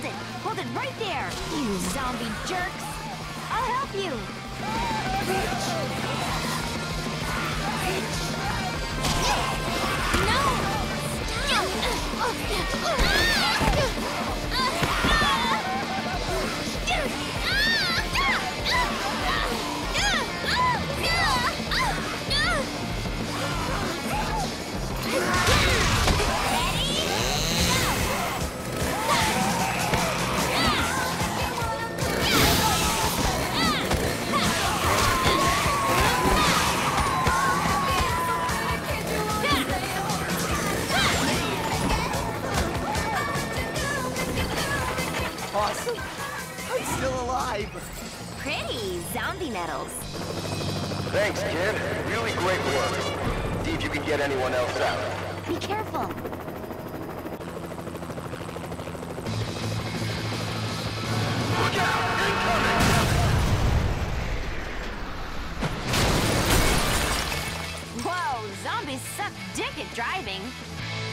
Hold it! Hold it right there! You zombie jerks! I'll help you! Awesome! I'm still alive! Pretty zombie nettles. Thanks, kid. Really great work. See if you can get anyone else out. Be careful. Look out! Incoming! Whoa, zombies suck dick at driving.